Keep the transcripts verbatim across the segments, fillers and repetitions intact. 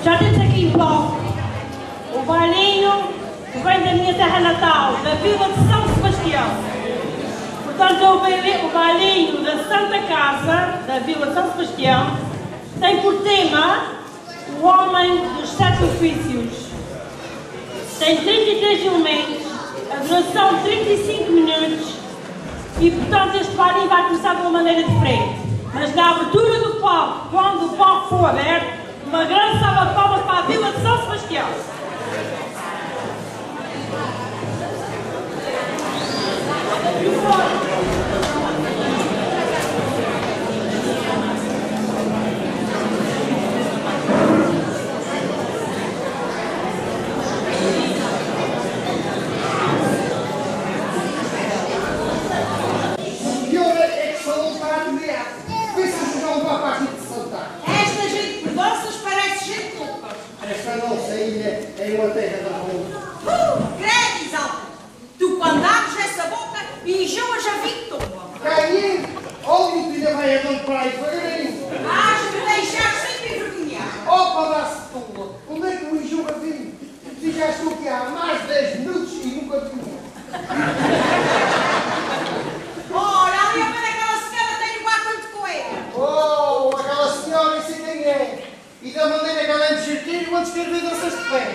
Já temos aqui em palco o bailinho que vem da minha terra natal, da Vila de São Sebastião. Portanto, o bailinho, o bailinho da Santa Casa, da Vila de São Sebastião, tem por tema o Homem dos Sete Ofícios. Tem trinta e três elementos, a duração de trinta e cinco minutos e, portanto, este bailinho vai começar de uma maneira diferente. Mas na abertura do palco, quando o palco for aberto, uma grande salva de palmas para a Vila de São Sebastião. É uma terra da rua. Uh, credo, Isalta! Tu quando abres essa boca e enjoas a Victor. Caim, olha o filho vai andando para aí devagarinho. Has de deixar sempre envergonhar. Opa, dá-se tua! Onde é que o enjoa vinho? Ficaste aqui há mais de dez minutos e nunca vinha. Ora, ali ao pé daquela senhora tem um báculo de coelho. Oh, aquela senhora, e sei quem é. E da maneira que ela é de certeiro, antes de ter vindo a de pé.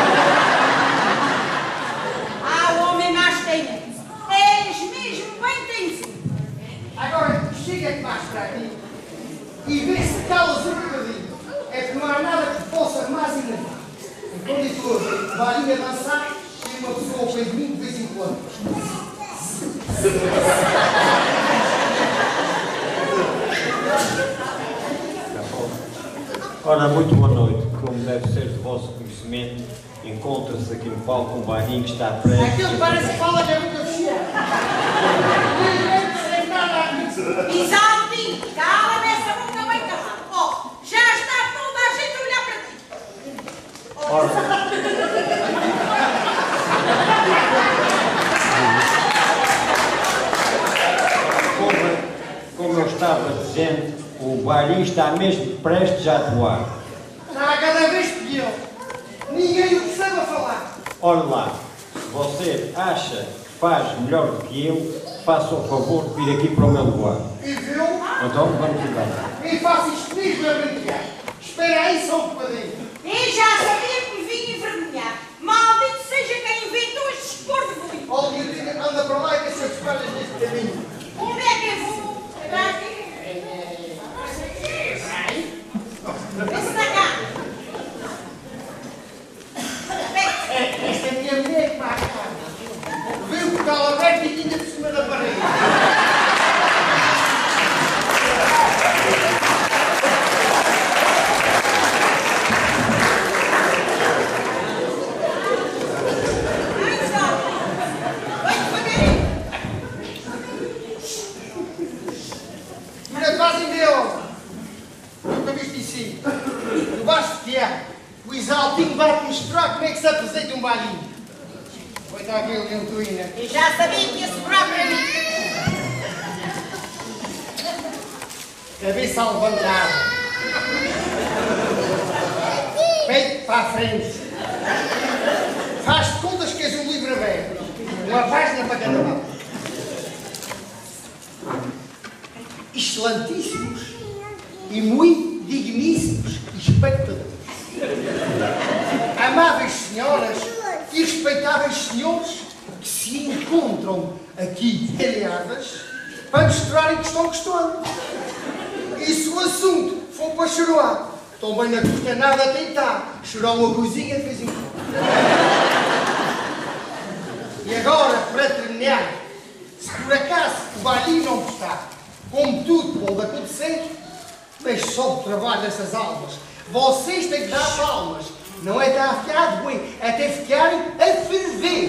Ah, o homem mais teimoso. És mesmo bem teimoso. Agora, chega-te mais para aqui e vê se calas um bocadinho. É que não há nada que possa mais enervar. Quando isso for, vai ali a dançar e uma pessoa ao pé de mim de vez em quando. Ora, muito boa noite. Como deve ser de vosso conhecimento, encontra-se aqui no palco um bailinho que está prestes... Aquilo parece que fala que é muito fechado. Ninguém nada aqui. Isaltinho, cala-me essa boca bem calada. Oh, já está toda a gente a olhar para ti. Oh, Ora... Como, como eu estava dizendo, o bailinho está mesmo prestes a atuar. Está cada vez pior. Ninguém o percebe a falar. Olha lá, se você acha que faz melhor do que eu, faça o favor de vir aqui para o meu lugar. E viu? Então, vamos ficar. E faça isto comigo a brincar. Espera aí só um bocadinho. eu já sabia que me vinha envergonhar. Maldito seja quem inventou este expor de ruim. Olha, Dina, anda para lá e que essas espalhas neste caminho. Onde é que eu vou? Para aqui. Vê-se na cá. Esta é a minha mulher que vai cá. Viu que está aberto e tinha por cima da parede. O Isaltinho vai-te mostrar como é que se apresenta um bailinho. Foi dar aqui o ventoína. Eu já sabia que ia sobrar para mim. Cabeça levantada. Peito para a frente. Faz-te contas que és um livro aberto. Uma página para cada lado. Excelentíssimos e muito digníssimos espectadores. Amáveis senhoras e respeitáveis senhores que se encontram aqui aliadas para mostrarem que estão gostando. E se o assunto for para chorar, também não custa nada tentar chorar uma coisinha de vez em quando. E agora, para terminar, se por acaso o bailinho não gostar, como tudo pode acontecer, mas só o trabalho dessas almas. Vocês têm que dar palmas. Não é dar a ficar de bem, é até ficarem a ferver.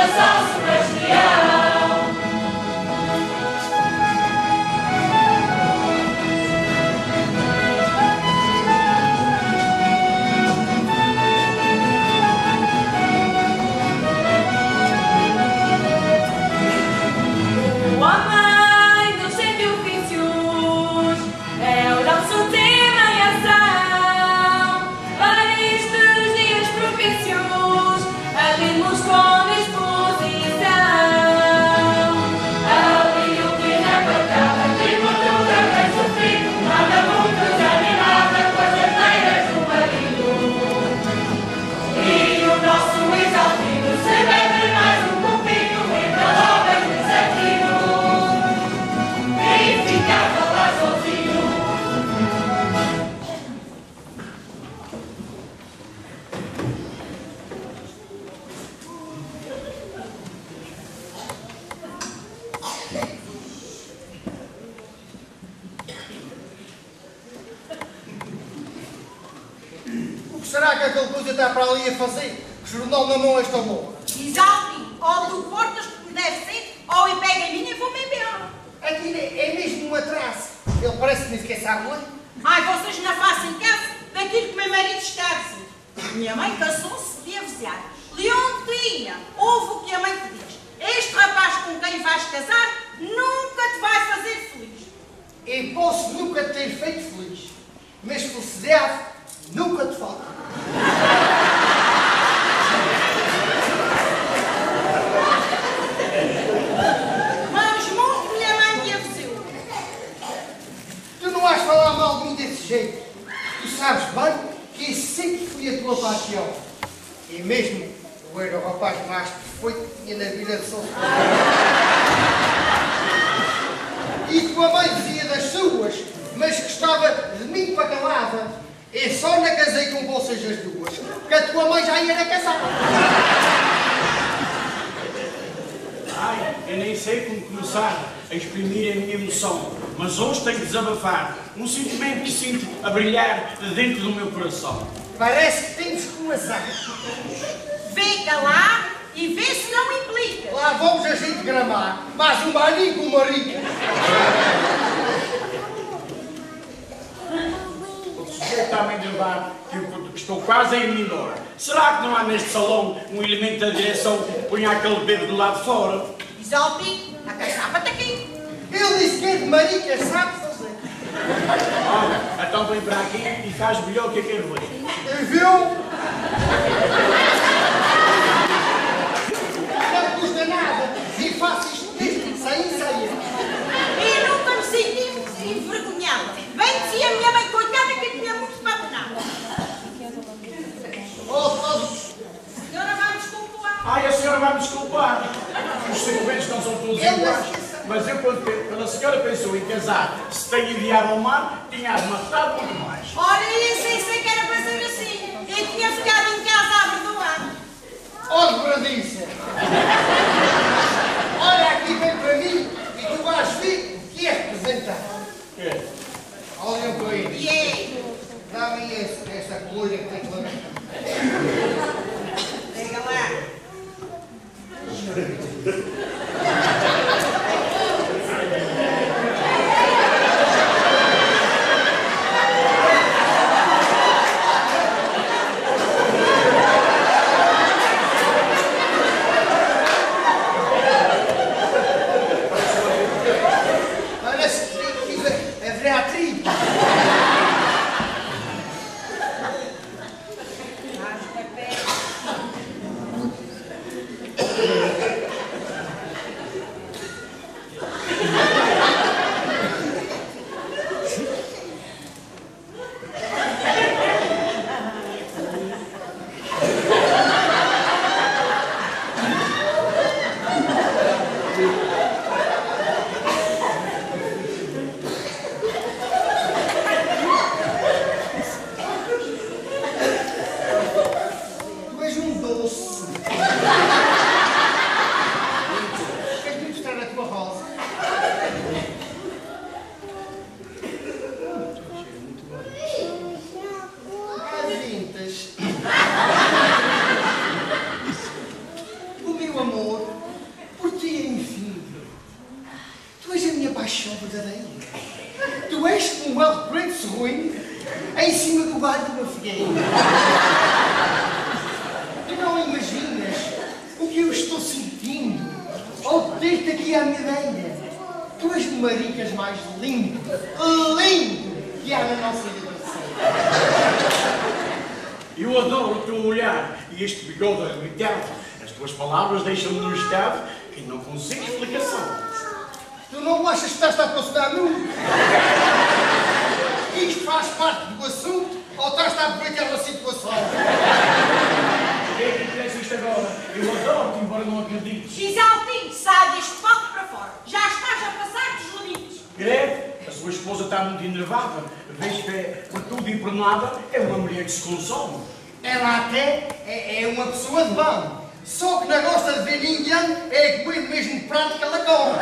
Será que aquele coisa está para ali a fazer? Jornal na mão esta boa. Exalme, ou tu cortas como deve ser, ou e pega a minha e vou-me embora. Aquilo é mesmo um atraso. Ele parece que nem sequer sabe ler. Ai, vocês não façam caso daquilo que meu marido está a dizer. Minha mãe cansou-se de avisar. Leontina, ouve o que a mãe te diz. Este rapaz com quem vais casar nunca te vai fazer feliz. E posso nunca te ter feito feliz, mas felicidade nunca te falta. Mas muito minha mãe me avisou. Tu não vais falar mal de mim desse jeito. Tu sabes bem que esse sempre foi a tua paixão. E mesmo eu era o rapaz mais perfeito que tinha na vida de solteiro. E tua mãe dizia das suas, mas gostava de mim para calada. E só não casei com vocês as duas, porque a tua mãe já ia casar. Ai, eu nem sei como começar a exprimir a minha emoção, mas hoje tenho que desabafar um sentimento que sinto a brilhar dentro do meu coração. Parece que temos com azar. Vê cá e vê se não implica. Lá vamos a gente gramar, mais um baninho com uma rica. Está-me a gravar que eu estou quase a ir embora. Será que não há neste salão um elemento da direção que ponha aquele bebê do lado de fora? Exalme, a caçapa-te aqui. Ele disse que é de marica, sabe fazer. Olha, então vem para aqui e faz melhor que eu quero ver. Viu? Não custa nada. E faço isto mesmo, sem ensaiar. E nunca me senti envergonhada. Bem dizia a minha mãe, coitada, que tinha muito para nada. Oh, oh. Senhora, vai desculpar. Ai, a senhora vai me desculpar. Os sentimentos não são todos iguais. Mas eu, quando, quando a senhora pensou em casar, se tem enviado ao mar, tinha matado muito mais. Olha, eu sei, sei que era para ser assim. Eu tinha ficado em casa a perdoar. Oh, dobradiça. Olha aqui bem para mim e tu vais ver o que é representar. É. Olhem para ele. E é. Dá-me essa, essa coluna que tem que levar. Pega lá. Parece que fiz a, a Beatriz. paixão verdadeira. Tu és como um El Prince ruim em cima do galho de uma figueira. Tu não imaginas o que eu estou sentindo ao ter-te aqui à minha beira. Tu és o maricas mais lindo, lindo que há na nossa geração. Eu adoro o teu olhar e este bigode arrebitado. As tuas palavras deixam-me num estado que não consigo explicação. Tu não achas que estás a aproximar muito? Isto faz parte do assunto ou estás a aproveitar a situação? O que é que interessa isto agora? Eu adoro-te, embora não acredites. Gisaltino, sai deste palco para fora. Já estás a passar dos limites. Credo, a sua esposa está muito enervada. Vejo que é por tudo e por nada é uma mulher que se consome. Ela até é, é uma pessoa de bem. Só que não gosta de ver ninguém é comer o mesmo prato que ela come.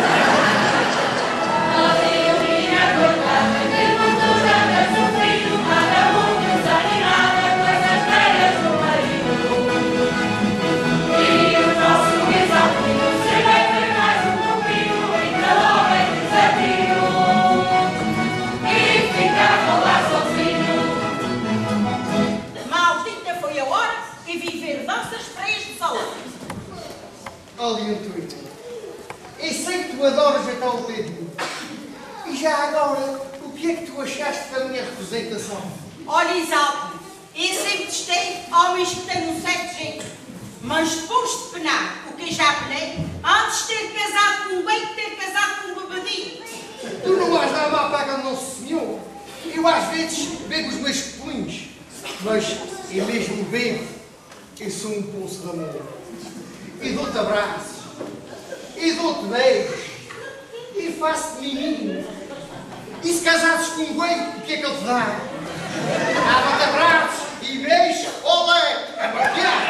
Aliento, eu sei que tu adoras estar ao pé de mim. E já agora, o que é que tu achaste da minha representação? Olha, Isaltino, eu sempre testei homens que têm um certo jeito. Mas depois de penar o que eu já penei, antes de ter casado com um bem que ter casado com um bebedinho. Tu não vais dar mal para o Nosso Senhor. Eu às vezes bebo os meus punhos, mas eu mesmo bebo, eu sou um pulso de amor. E dou-te abraços, e dou-te beijos, e faço-te miminho. E se casasses com um boi, o que é que ele te dá? Dá-te abraços e beijos, olé, a partilhar.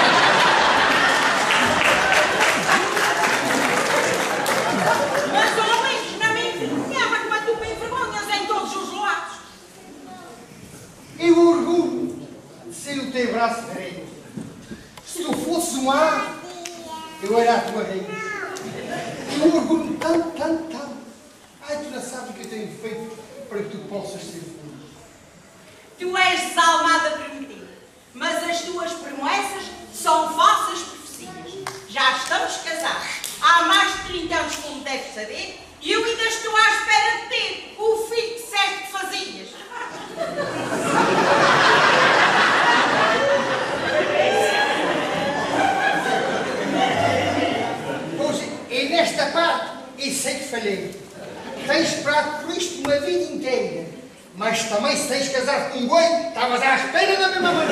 Mas homens, não me envergonhava como tu me envergonhas em todos os lados. Eu orgulho de ser o teu braço direito. Se tu fosses um ar, eu era a tua rainha. Eu orgulho tanto, tanto, tanto. Ai, tu não sabes o que eu tenho feito para que tu possas ser feliz. Tu és desalmada primitiva, mas as tuas promessas são falsas profecias. Já estamos casados há mais de trinta anos, como deves saber, e eu ainda estou à espera de ter o filho que disseste que fazias. E nesta parte, eu sei que falhei. Tens esperado por isto uma vida inteira. Mas também, se tens casado com um boi, estavas à espera da mesma maneira.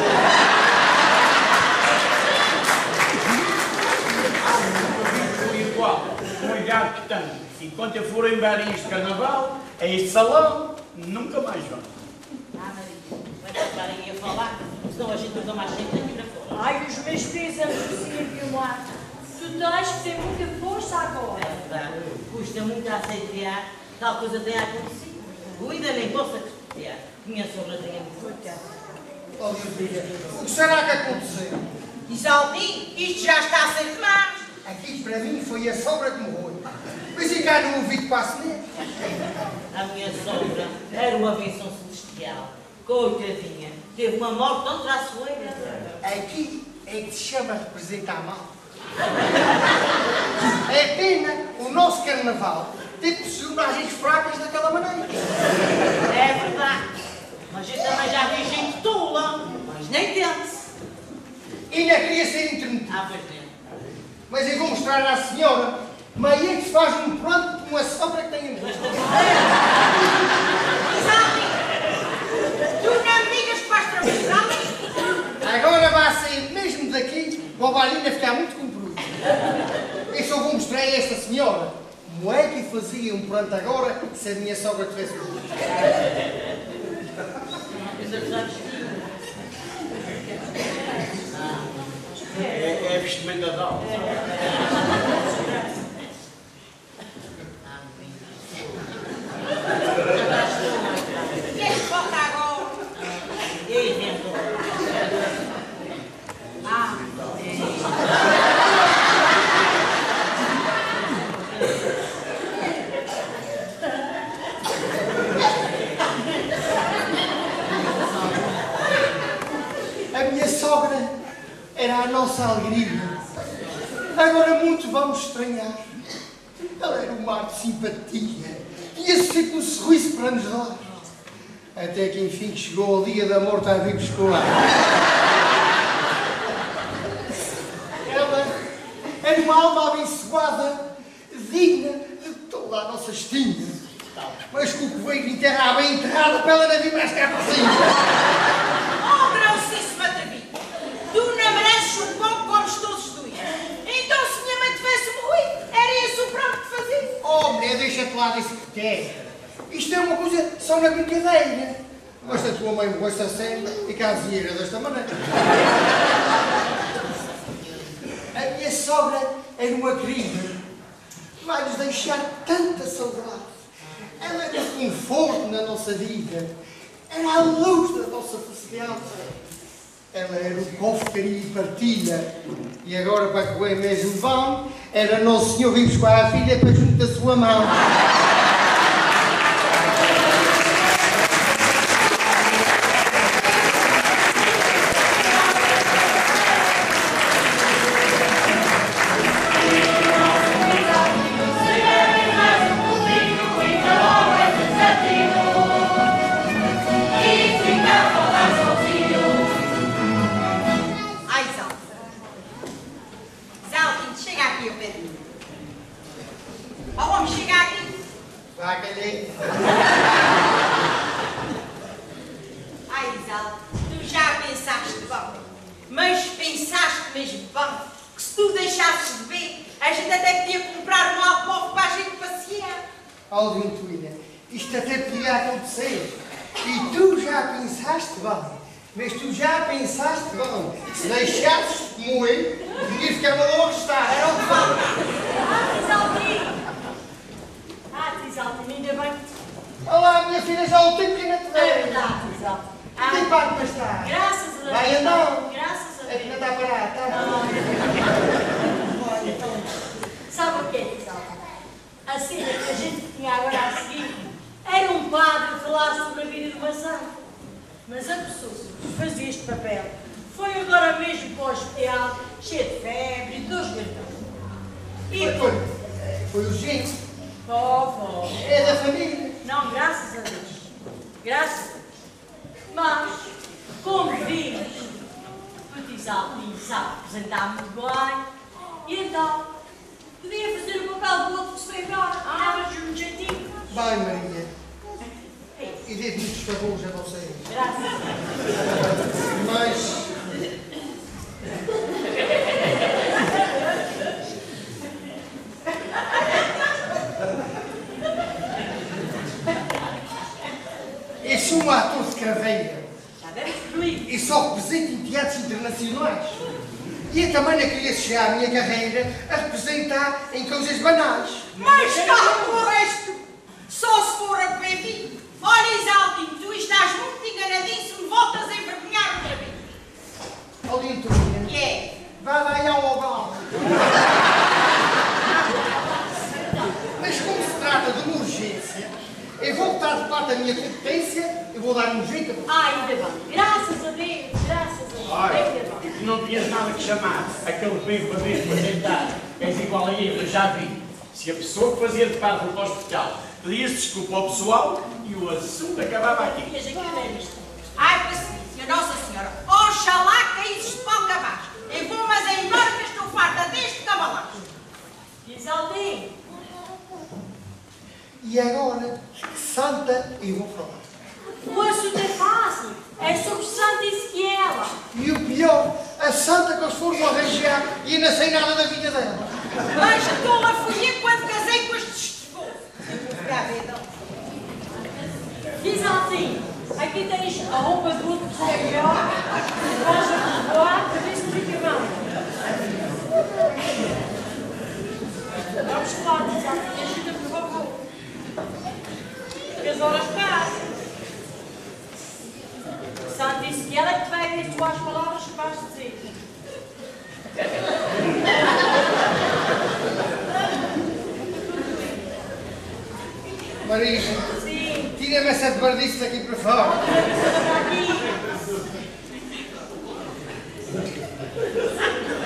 Por igual, com a idade que tenho, enquanto eu for em barinhos de carnaval, a este salão, nunca mais vão. Ah, Maria, vai estarem a falar, senão a gente usa mais gente aqui para fora. Ai, os meus pêsames, Sr. Vilmar. Tu tens que ter muita força agora. É verdade, custa muito a aceitar, tal coisa tem acontecido. Eu ainda nem posso acreditar. Minha sogra tem muito coitado. Oh, meu filho, o que será que aconteceu? Isaltino, isto já está a ser demais. Aqui para mim foi a sogra que morreu. Mas e cá no ouvido para a semente? A minha sogra era uma benção celestial. Coitadinha, teve uma morte tão traiçoeira. Aqui é que se chama representar mal. É pena o nosso carnaval ter personagens fracas daquela maneira. É verdade. Mas eu também já vi gente tula, mas nem dente. Ainda queria ser intermetido. Ah, pois não. Mas eu vou mostrar à senhora como é que se faz um pranto com uma sogra que tem um rosto. Isaltino, tu não me digas que vais trabalhar. Agora vai sair mesmo daqui, o bailinho a ficar muito comprido. Eu só vou mostrar a esta senhora como é que fazia um pranto agora se a minha sogra tivesse um rosto. É, é vestimenta de alma. Queres que volta agora? Ei, vento. Ah, nossa alegria. Agora muito vamos estranhar. Ela era um mar de simpatia. Ia sempre um sorriso para nos dar. Até que enfim chegou o dia da morte a vir escolar. Ela era uma alma abençoada, digna de toda a nossa estima. Mas com o coveiro enterrava bem enterrada para ela não vir mais cá para cima. Oh, grossíssimo atrevido! Tu não mereces um pouco como todos os dias. Então, se minha mãe tivesse morrido, era isso o próprio que fazia. Oh, mulher, deixa-te lá disso que quer. Isto é uma coisa só na brincadeira. Mas a tua mãe me gosta a sério e caseira desta maneira. A minha sogra era uma querida. Vai-nos deixar tanta saudade. Ela era o conforto na nossa vida. Era a luz da nossa felicidade. Ela era o povo carinho e partilha. E agora, para que o mesmo vão, era Nosso Senhor vir buscar a filha para junto da sua mão. Mas tu já pensaste, bom, se deixasses moer, devias ficar uma logo estar, era o que falta. Ah, Tisaltino! Ah, Tisaltino, ainda bem que... Olá, minha filha, já o tempo que ainda te vejo. É verdade, Tisaltino. Ah, tem parte para estar. Graças a Deus. Vai andando. Graças a Deus. É que não está parado, está? Não. Olha, então, sabe o que é, Tisaltino? A cena que a gente tinha agora a seguir era um padre a falar sobre a vida de uma santa. Mas a pessoa que fazia este papel foi agora mesmo para o hospital, cheio de febre e dois gardões. E foi, foi, foi, foi urgente. Oh, oh. É da família. Não, graças a Deus. Graças a Deus. Mas, como vimos, o Tisaltino sabe apresentar muito bem, e então podia fazer o papel do outro que se foi embora. Ah, mas um jeitinho. Vai, Maria. E dê muitos favores a vocês. Graças a Deus. Mas... Eu sou um ator de carreira. Já deve fluir. E só represento em teatros internacionais. E eu também não queria chegar a minha carreira a representar em coisas banais. Mas calma o resto! Só se for a beber. Olha, Isaltino, tu estás muito enganadinho se me voltas a envergonhar outra vez. Olha, Antónia. Que é? Vai lá e ao oval. Mas como se trata de uma urgência, eu vou botar de parte a minha competência e vou dar um jeito a você. Ah, ainda bem. Graças a Deus. Graças a Deus. Olha, Ainda bem. não tinhas nada que chamar aquele bem para ver para tentar. És igual a ele, eu já vi. Se a pessoa que fazia de padre no hospital pedia-se desculpa ao pessoal e o assunto acabava aqui. Veja que não é isto. Ai, paciência, Nossa Senhora, oxalá caísse de pau abaixo. Eu vou, mas é embora que estou farta deste cavalacho. Tisaltino. E agora, santa, eu vou falar. O assunto é fácil. É sobre Santa Ezequiela. E o pior, a santa que eles foram arranjar e eu não sei nada da vida dela. Mas tola fui eu quando casei com este estivou. Tisaltino, aqui tens a roupa do outro que é melhor. Vais a voar para ver se fica bem. Vamos lá, Tisaltino, ajuda-me, por favor. Que as horas passam. Santa Ezequiela é que te vai ver as tuas palavras que vais dizer. Maria, Sim. tira-me essa bardice daqui para fora. Aqui.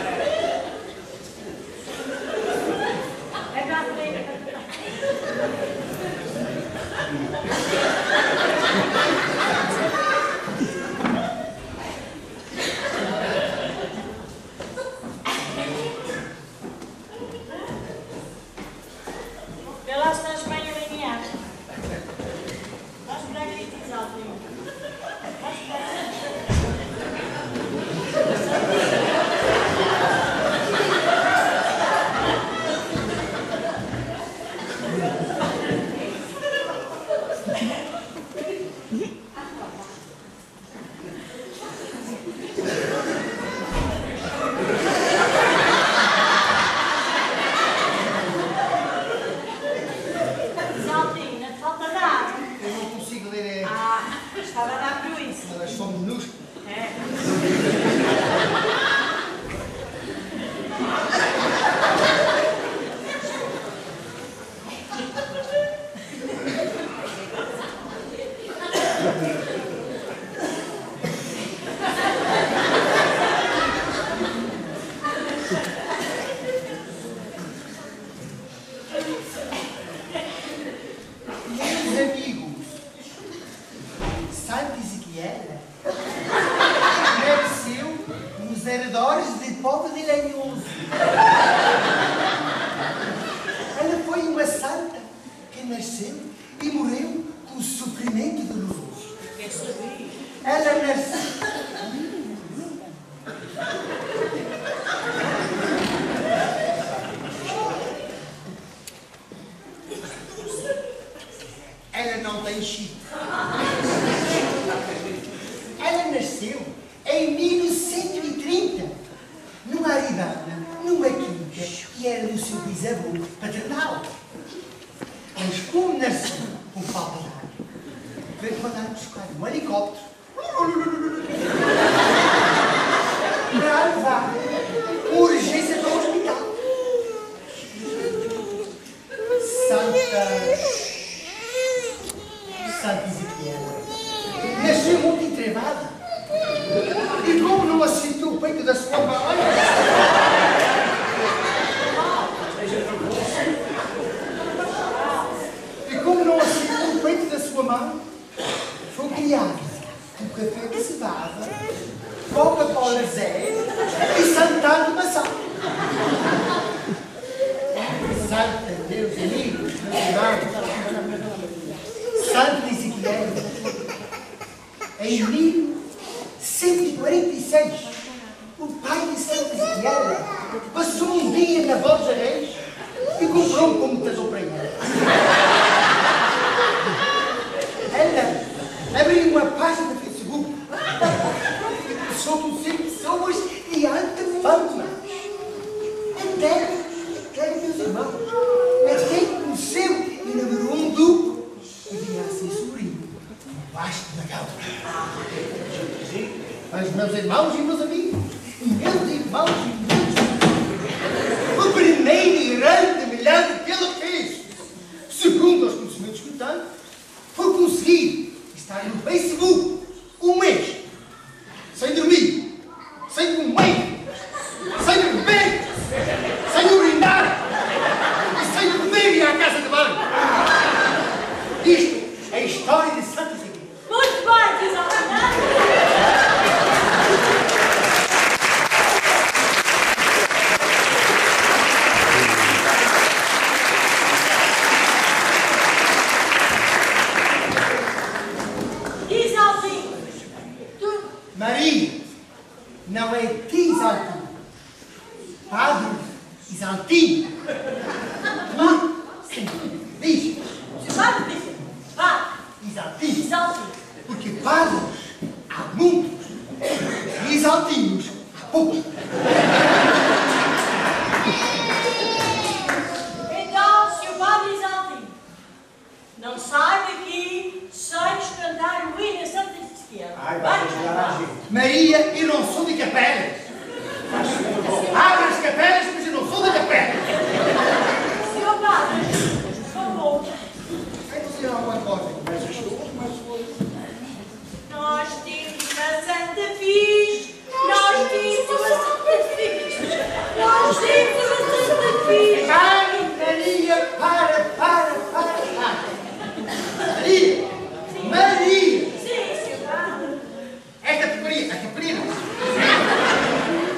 Vê lá se estás bem alinhado. Vais pegar aqui, Isaltinho. Vais pegar.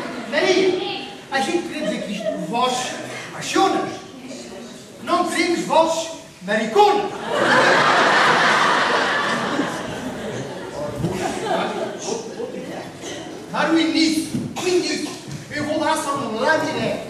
Vós, apaixonas. Não queremos vozes, maricona! Mas no início, no início, eu vou dar só um laminete.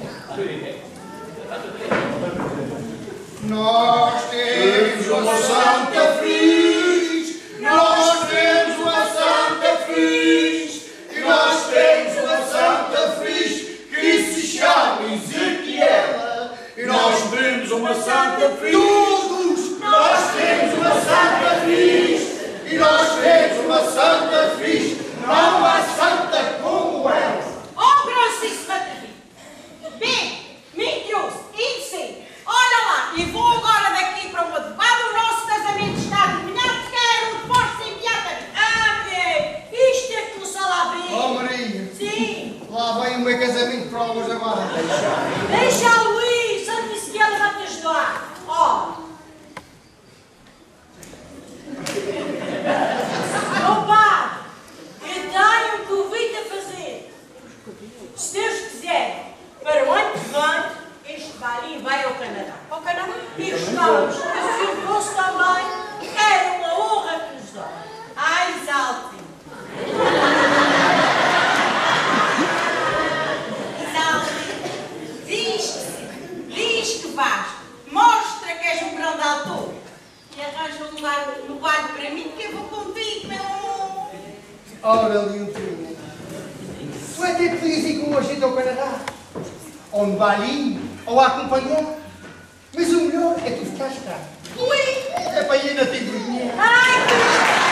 Nós temos uma Santa Fiz, nós temos uma Santa Fiz, e nós temos uma Santa Fiz que se chama Ezequiela. E nós temos uma Santa Fiz, todos nós temos uma Santa Fiz, e nós temos uma Santa Fiz, não há santa como ela. Oh, grossíssimo atrevido! Bem, mentiroso, indecente! Olha lá, e vou agora daqui para o advogado, o nosso casamento está terminado, quero o divórcio imediatamente. Ah, bem, isto é que começar lá bem. Oh, Maria. Sim. Lá vem o meu casamento de provas agora. Deixa a Luís, só disse que ela vai te ajudar. Ó. Opa, eu tenho um convite a fazer. Se Deus quiser, para o ano que vem, este balinho vai ao Canadá. Ao Canadá? E gostávamos que o filho fosse também. Era uma honra que nos dá. Ai, exalte. Diz que sim, diz que vais, mostra que és um grande autor e arranja um lugar no baile para mim que eu vou contigo, meu amor. Ora, Leontina, tu até podias ir com a gente ao Canadá, ou no balinho, ou a acompanhar, mas o melhor é tu ficares cá. Ui! É para ir na tigrinha. Ai, que...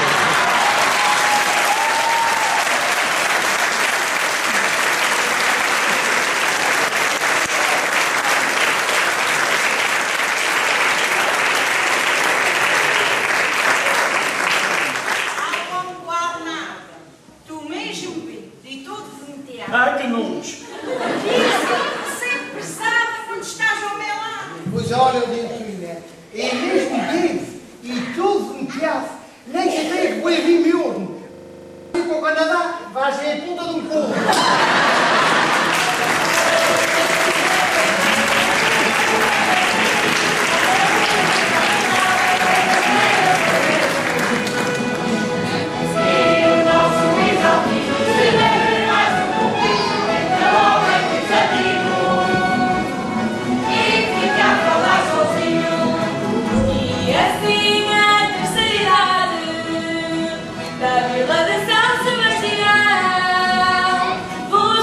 Ai, que nojo! Isso sempre sabe quando estás ao meu lado. Pois olha, Leontina, é mesmo Deus e todos um piaço, nem que tem que vir mesmo. Ir para o Canadá, vais ver a ponta de um povo. Da Vila de São Sebastião,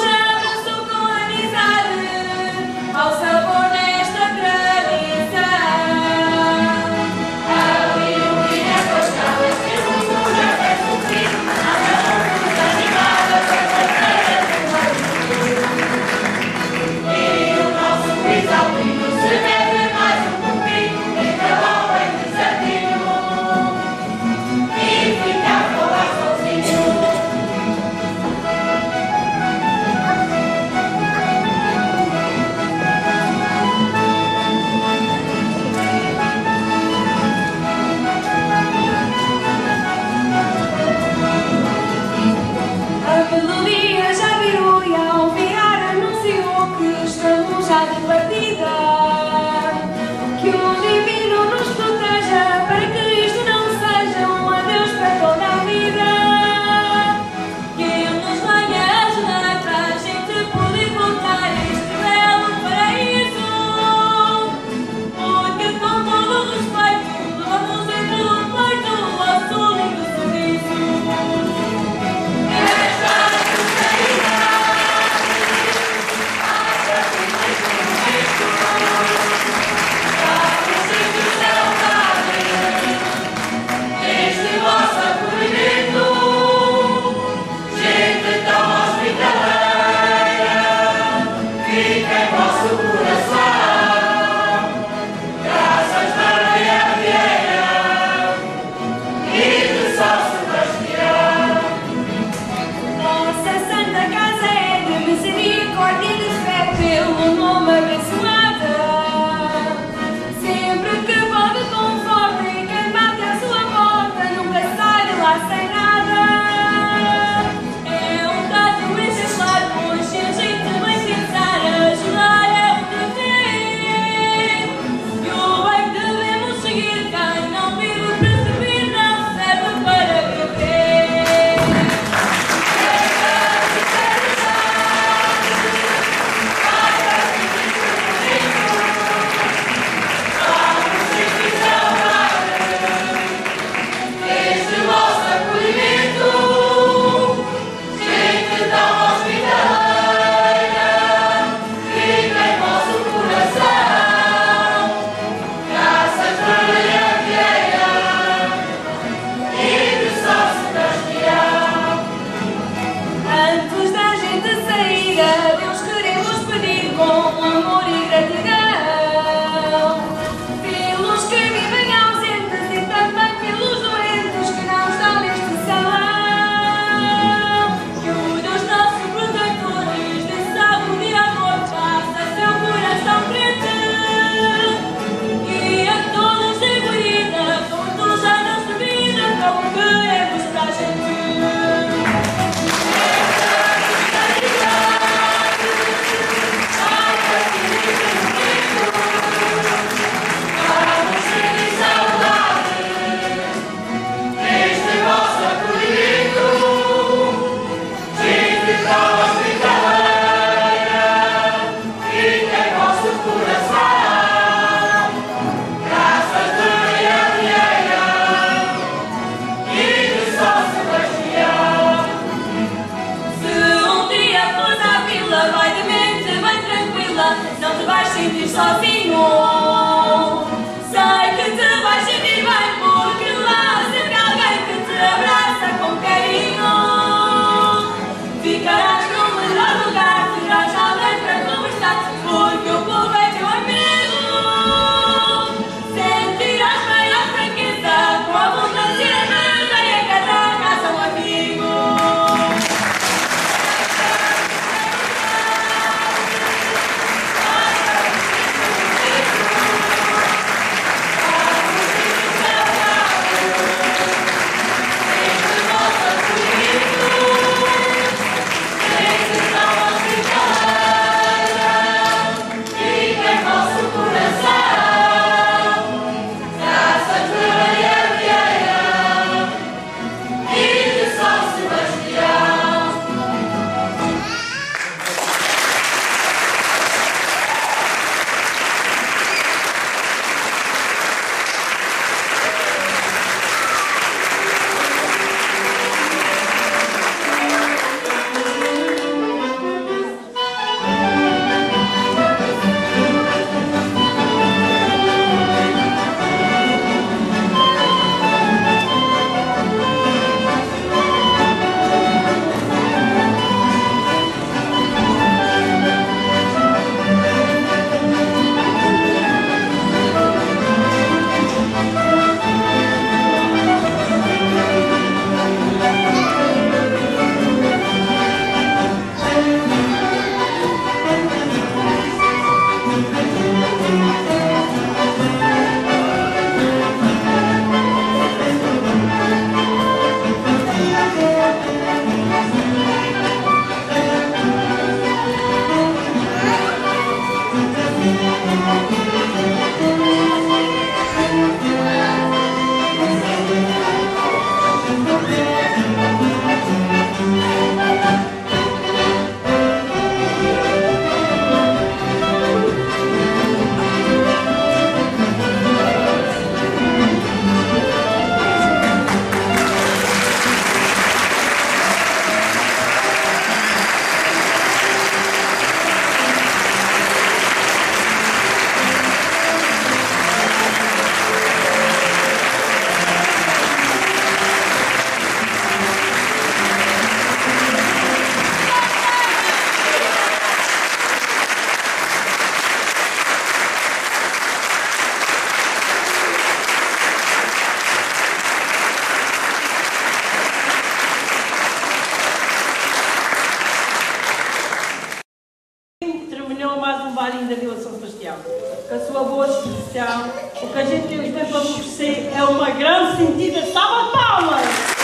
sua boa disposição, o que a gente hoje tem para oferecer é uma grande sentida salva de palmas.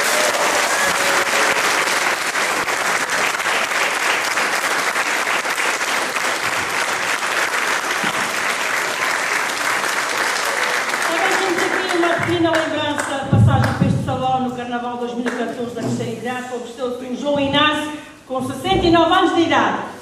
Pequena lembrança, passagem para este salão no Carnaval dois mil e catorze da terceira idade, ofereceu-se um João Inácio com sessenta e nove anos de idade.